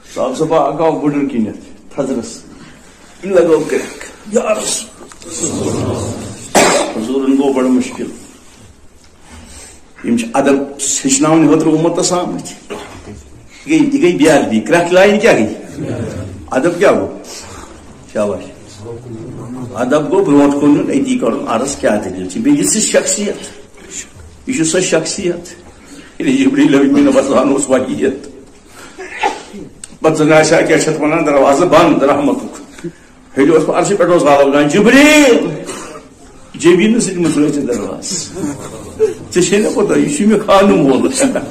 صاحب صبح آگاو بڑر کنت تھزرس لگو کرک یا حضورن گو بڑا مشکل یم ادب ہچن ہوتر امتس آمت یہ گئی بیال بھی کرک لائن کیا گئی ادب کیا گو شاباش ادب گو برونٹ کن اتی کر عرض کیا دلیل بیس شخصیت یہ سو شخصیت جبریل امین بسان اس واقعیت پتہ زن کیا ونان دروازہ بند رحمت ہیلو عرشی پہ غالب جبریل جبین سی مزہ درواز ٹھیک نا پتہ یہ مے خانم وول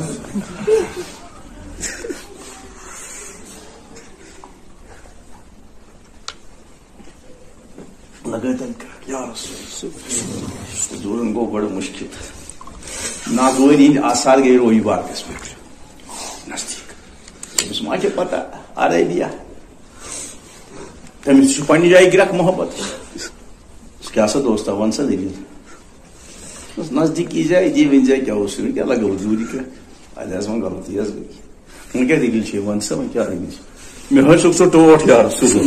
لگن یا رسول حضورن گو بڑا مشکل ناگواری ہند آثار گئی روئی بارکس پہ نزدیک تمس ما پتہ عربیہ تمس پنہ جائے گرک محبت کیا سا دوست ون سا دلیل نزدیکی جائے جی ون جائے کیا کیا لگو دوری کر ادھر وہاں غلطی گئی وہاں کیا دلیل ون سا وہاں کیا دلیل مے ہسک سو ٹوٹ یار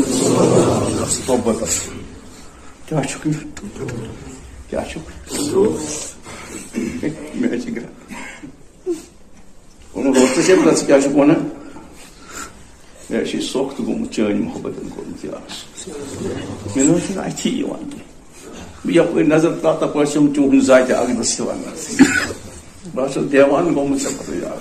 صحبت کیا کیا روست سے کیا ونان یہ سخت گومت چین محبت کورمت یار مے اتھی بہت نظر تات پم چون ذات اقدس ونان بہت دیوان گومت ژے پتہ یار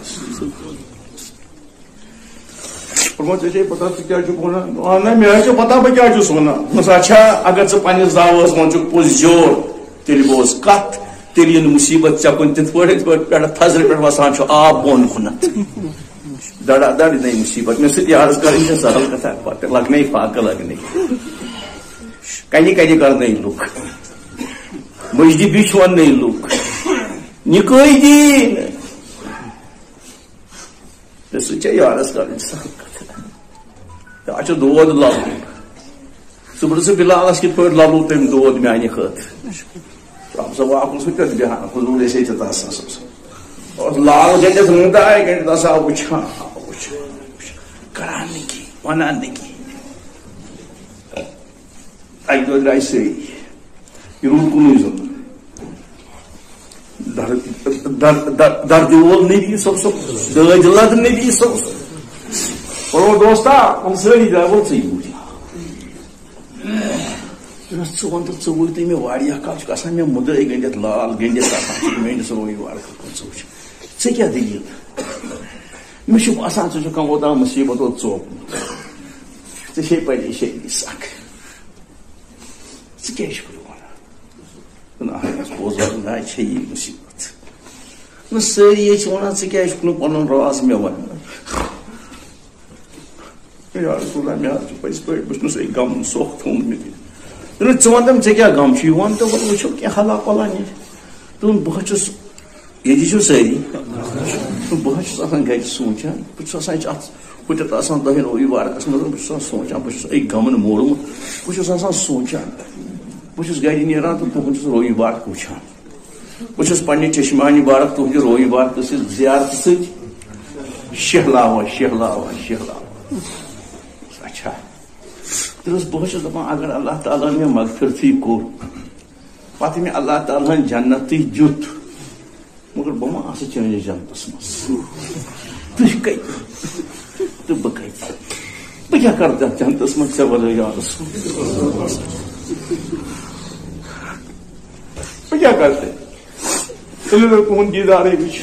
ژے پتہ ژٕ کیٛاہ چھُکھ ونان نا مے چھِ پتہ بہٕ کیٛاہ چھُس ونان مسا چھا اگر ژٕ پننِس دعوس ون چھُکھ پوٚز جوڑ تیٚلہِ بوز کتھ تیٚلہِ یِن مصیبت ژےٚ کُن تِتھ پٲٹھۍ پٮ۪ٹھٕ تھزرٕ پٮ۪ٹھ وسان چھُ آب بۄن کُنتھ دڑا دڑ نئی مصیبت مےٚ سۭتۍ عرض کرٕنۍ چھےٚ سہل کتھا پتہٕ لگنے فاقہٕ لگنے کنہِ کنہِ کرنے لُکھ مجدِ بِچھ وننے لُکھ نکٲے دیٖن مےٚ سۭتۍ چھےٚ یارس کرٕنۍ سہل کتھا یا چھُ دود لبُن ژٕ پرٛژھ بِلالس کِتھ پٲٹھۍ لبوٕ تٔمۍ دود میانہِ خٲطرٕ سا واقع سہ کت بہان حضور ایسے لال گنڈس رنگائے گنڈ دسا وچھان کران نکی ونان نکی اک دو درائے سی یہ روح کنوی زن درد وول نبی صلی اللہ دج لد نبی صلی اللہ اور دوستا ہم سری دربل سی ون تو ٹوٹ مے کال آسان مے مدعے گنڈت لال گنڈت میس روی وار ژے کیا دلیل مے باسان ژٕ چھُکھ کانٛہہ اوتام مصیبت ژوپمُت ژےٚ چھے پریشٲنی سکھ ژٕ کیٛازِ چھُکھ ونان پوٚز نا چھے یی مصیبت نہ سٲری چھِ ونان ژٕ کیٛازِ چھُکھ نہٕ پنُن راز مےٚ ونان یا رسول اللہ مےٚ حظ چھُ پٔزۍ پٲٹھۍ بہٕ چھُس غم سۄکھ تھوٚمُت مےٚ ژٕ ون ژےٚ کیٛاہ غم چھُ ون تہٕ وۄنۍ وٕچھو کینٛہہ حلا پلا نیرِ دوٚپُن بہٕ حظ چھُس ییٚتہِ چھُ سٲری بہٕ حظ چھُس آسان گرِ سونٛچان بہٕ چھُس آسان اتھ پھٕٹِتھ آسان دۄہن روی وارکس منٛز بہٕ چھُس آسان سونٛچان بہٕ چھُس أکۍ غمن موڑمُت بہٕ چھُس آسان سونٛچان بہٕ چھُس گرِ نیران تہٕ تُہُنٛد چھُس روی وارک وٕچھان بہٕ چھُس پننہِ چشمانہِ بارک تُہنٛدِ روی وارکہٕ سۭتۍ زیارتہٕ سۭتۍ شہلاوان شہلاوان شہلاوان اچھا بہٕ چھُس دپان اگر اللہ تعالیٰ مےٚ مغفرتھٕے کوٚر پتہٕ مےٚ اللہ تعالیٰ ہن جنتٕے دیُت مگر بہٕ ما آسہٕ چٲنِس جنتس منٛز تُہۍ کتہِ تہٕ بہٕ کتہِ بہٕ کیٛاہ کرٕ تتھ جنتس منٛز ژےٚ ورٲے یا رسول بہٕ کیٛاہ کرٕ تتہِ ییٚلہِ نہٕ تُہُنٛد دیٖدارٕے وٕچھ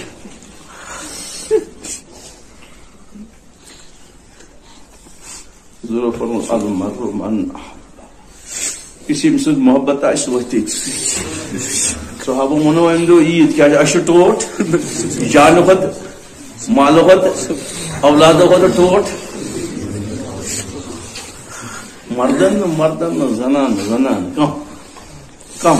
ضرور فرمو المرء من کسی سۭتۍ محبت آسہِ وتھِ صحابہ ونو امہِ دۄہ عیٖد کیٛازِ اَسہِ چھُ ٹوٹھ جانہٕ کھۄتہٕ مالہٕ کھۄتہٕ اولادو کھۄتہٕ ٹوٹھ مردن نہٕ مردن نہٕ زنان نہٕ زنان کم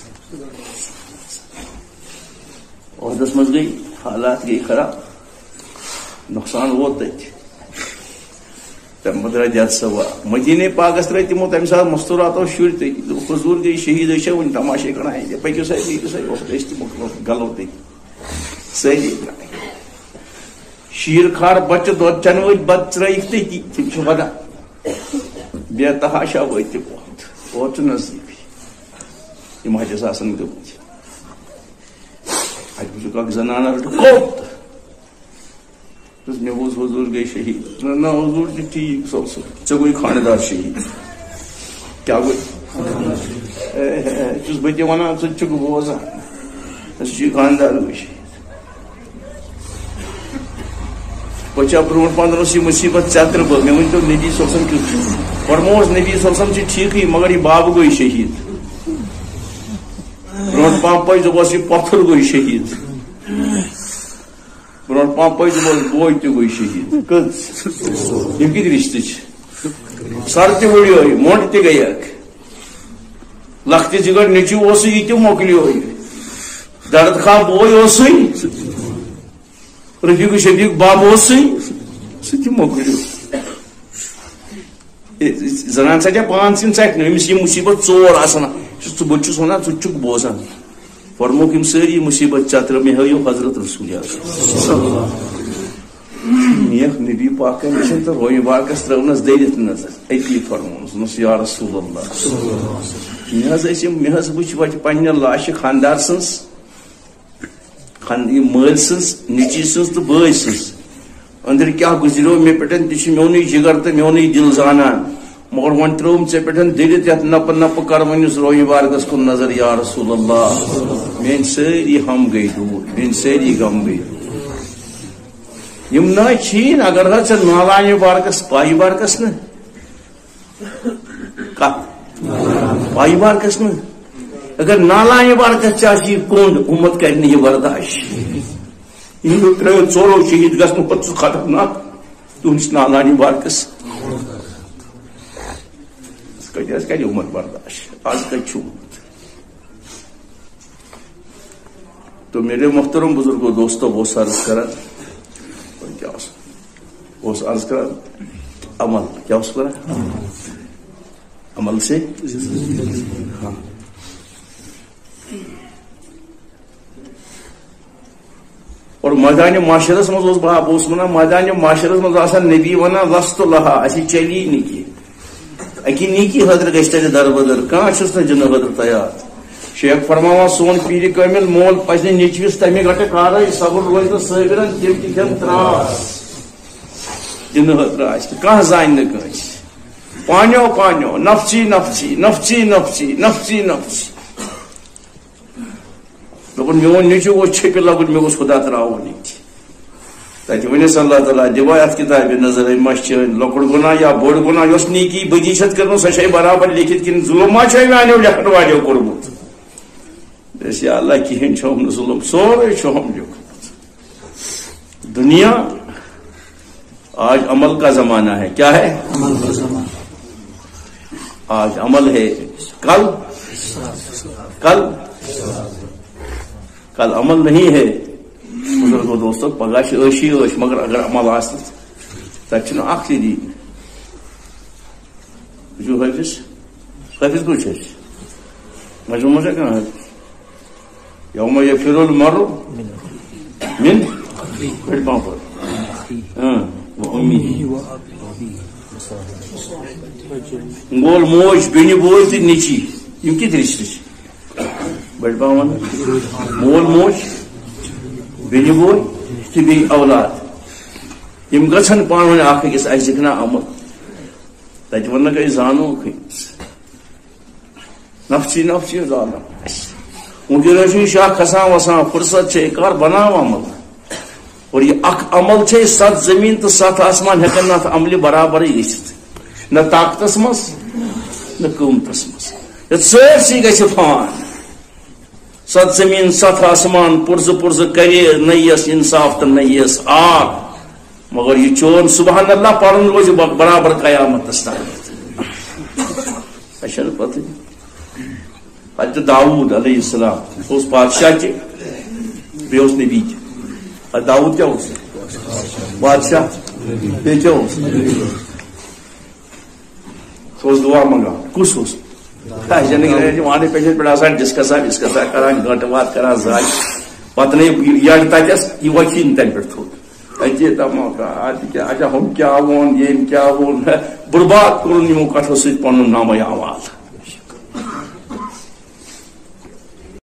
عہدس منٛز گٔے حالات گٔے خراب نۄقصان ووت تتہِ تمہ درٛاے جد سوا مدینے پاکس ترٛٲے تمو تمہِ ساتہٕ مستوراتو شُرۍ تٔتی دوٚپُکھ حضوٗر گٔے شہیٖد أسۍ چھا وُنہِ تماشے کران ہے پٔکِو سا أسۍ تہِ گلو تٔتی سٲری درٛاے شیر کھار بچہ دود چن ول بت ترائک تی تم ودا بے تحاشا وت ووت نزدیک یہ حجس آسان گمت اتہ وچ زنانہ کوت مے بوز حضور گئی شہید نہ حضور جی ٹھیک سو ژے گوئی خاندار شہید کیا گوئی بہ تہ ونان ژٕ بوزان خاندار گوئی شہید بچہ برو پہ یہ مصیبت ژتر بہ مے ورنو نبی صلی اللہ علیہ وسلم کیوں فرموس نبی صلی اللہ علیہ وسلم ٹھیک مگر یہ باب گوئی شہید برو پہ پہ دس یہ پتھر گوئی شہید برو پہ پہ دس بوے تہ گوئی شہید یہ کت رشتہ سر تہ وڑیو مونڈ تہ گئی لخت جگر نیچو اس یہ تہ مکلیو درد خواہ بوے اس رفیق شفیق باب اس سہ مکلیو زنان ژٹیا پان سن ژٹنو امس یہ مصیبت ژور آسان بہت چھس ونان ژٕ چھُکھ بوزان فرموک یم ساری مصیبت چتر مے ہیو حضرت رسول میخ نبی پاک نشن تو روی باغس ترونس دلت نظر اتی فرمونس یا رسول اللہ مے وچ وت پنہ لاش خاندار سنس مل سنس نیچی سنس تو بٲے سنس اندر کیا گزریو مے پٹن تہ میونی جگر تو میونی دل زانان مگر ون تروم ے پہ دلت یت نپ نپ کر ونس روی بارگس کن نظر یا رسول اللہ میری ساری ہم گئی دور میری ساری غم گئی یم نا چھین اگر ژے نالانہ بارگس پائی بارگس نا پائی بارگس نا اگر نالانہ بارگس چاہیے کند امت کر یہ برداشت یہ ترو ژورو شہید گھن پہ خطرناک تہندس نالانہ بارگس کر امت برداشت آج کت تو میرے محترم بزرگوں دوستوں وہ عرض کران کیا عرض کران عمل کیا کران عمل سے ہاں اور میدان معاشرس مز بہت ونان میدان معاشرس مز نبی ونان لست لہا اسی چلی نکی اکی نیکی حضر گھس تیرے در بدر کان چھس نا جن حضر تیار شیخ فرماوان سون پیر کامل مول پزِ نیچوس تمہ گٹہ کارے صبر روز نا صابرن تم تہ کھین تراس جن حضر آس کان زان نہ کٲنٛسہِ پانیو پانیو نفسی نفسی نفسی نفسی نفسی نفسی دپن میون نیچو اوس چھپہِ لگُن مےٚ اوس خدا تراوُن ییٚتہِ تتہ ونس اللہ تعالیٰ دِوا ات کتاب نظر مچھ لۄکُٹ گناہ یا بوڑ گناہ یۄس نیکی بدی چھت کٔرمٕژ سۄ چھے برابر لیکھِتھ کِنہٕ ظلم ما چھے میانیو لیکھن والیو کوٚرمُت دس یا اللہ کہین چھوم نہٕ ظلم سورُے چھوم لیوٚکھمُت دنیا آج عمل کا زمانہ ہے کیا ہے آج عمل ہے کل کل کل عمل نہیں ہے بزرگوں دوستوں پگہ عشی عش مگر اگر عمل آس تک اخ دین جو حافظ حافظ کچھ مجموعہ سے کہاں یوم یفر المرء من بڑھ پاؤں پر گول موج بینی بول تھی نیچی یم کت رشتہ بڑھ پاؤں مول موج بینی بوے تو بی اولاد یم گھن پان اخ أکس اہس دکھنا عمل تت ون گئی زانو نفسی نفسی ظالم ونکس شاہ کھسان وسان فرصت کار بناو عمل اور یہ اخ عمل 7 زمین تو 7 آسمان ہیکن ات عمل برابر گھت نہ طاقتس مز نہ قومتس مز یہ سرسی گھِ فان 7 زمین 7 آسمان پرز پرز کرے نہ یس انصاف تو نہ یس آگ مگر یہ چون سبحان اللہ پڑھن روز برابر قیامت تام اچھا پتہ حضرت داؤد علیہ السلام اس بادشاہ کے بیس نبی کے داؤد کیا اس بادشاہ بیچ دعا منگا کس اس وہاں پیشنٹ پہ آسان ڈسکسا کران گنٹہ وات کران زائ پتہ نہیں یہ تتس یہ وقی تن پہ تھوڑ اچھے دھماکہ اچھا ہم کیا وون یہ کیا وون برباد کرن یمو کٹھو سۭتۍ پنُن نامے اعمال